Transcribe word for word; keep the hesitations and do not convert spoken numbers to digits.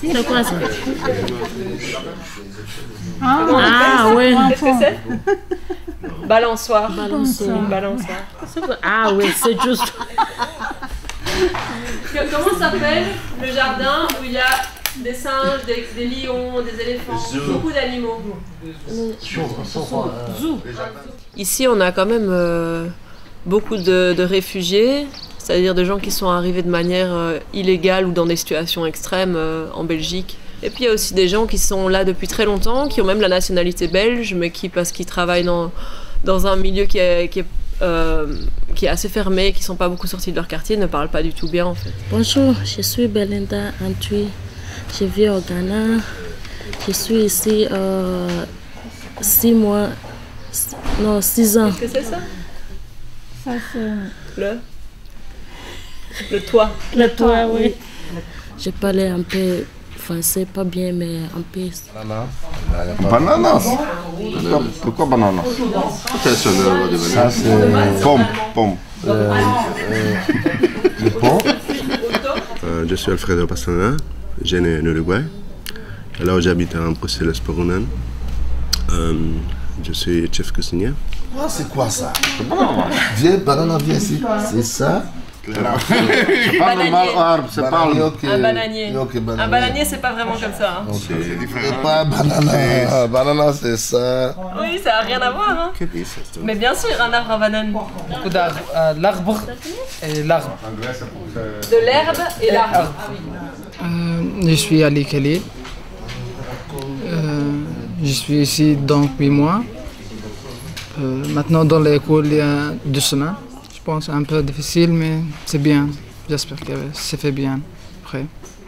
C'est quoi ça? Ah, Ah oui. qu'est-ce que c'est? Balançoire. Balançoire. Balançoire. C'est quoi? Ah oui, c'est juste. Que- Comment s'appelle le jardin où il y a des singes, des, des lions, des éléphants, beaucoup d'animaux? Zoo. Ici, on a quand même euh, beaucoup de, de réfugiés, c'est-à-dire de gens qui sont arrivés de manière euh, illégale ou dans des situations extrêmes euh, en Belgique. Et puis il y a aussi des gens qui sont là depuis très longtemps, qui ont même la nationalité belge, mais qui, parce qu'ils travaillent dans, dans un milieu qui est, qui est, euh, qui est assez fermé, qui ne sont pas beaucoup sortis de leur quartier, ne parlent pas du tout bien en fait. Bonjour, je suis Belinda Antwi. Je vis au Ghana. Je suis ici euh, six mois, non, six ans. Qu'est-ce que c'est ça? Ça, c'est Le Le toit. Le toit, oui. Je parlais un peu français, pas bien, mais un peu. Bananas. Pourquoi, pourquoi bananas? Ça, c'est pomme. Pomme. Euh, euh, le pont. Euh, je suis Alfredo Pastana, je né en Uruguay. Là où j'habite en Bruxelles-Sporunen. Euh, je suis chef cuisinier. Ah, c'est quoi ça? Viens, banana, viens ici. C'est ça? C'est pas normal arbre, c'est pas Un bananier. Ok, bananier. Un bananier, c'est pas vraiment comme ça. Hein. C'est différent. Pas banana. Banana, c'est ça. Oui, ça n'a rien à voir. Hein. Mais bien sûr, un arbre à banane. Beaucoup d'arbres. Euh, l'arbre et l'arbre. De l'herbe et l'arbre. Euh, je suis Ali Khalil. Euh, je suis ici donc huit mois. Euh, maintenant dans l'école il y a deux semaines. Je pense un peu difficile mais c'est bien. J'espère que c'est fait bien après.